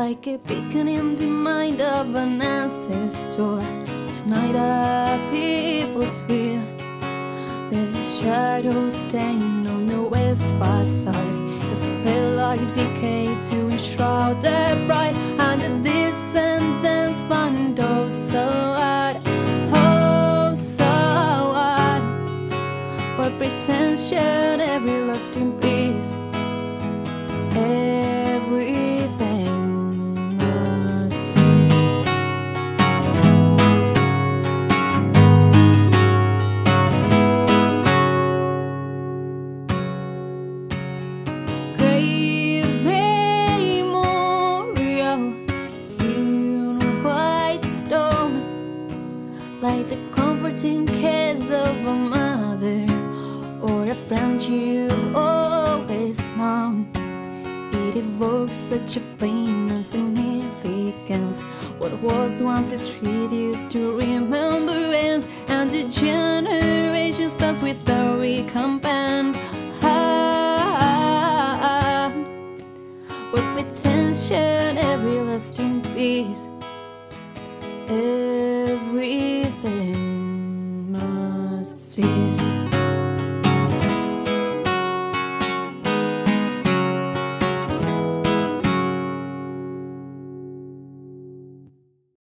like a beacon in the mind of an ancestor. Tonight our people's here. There's a shadow stain on the west facade, a spell like decay to enshroud the bride, and the descendants finding those so hard, oh so hard. Where pretension, every lost in peace, everything must cease. Grave memorial, hewn white stone, like the comforting kiss of a mother or a friend you've always known. It evokes such a pain and significance. What was once is reduced to remembrance, and the generations pass without recompense. With pretension, every lasting peace, everything must cease.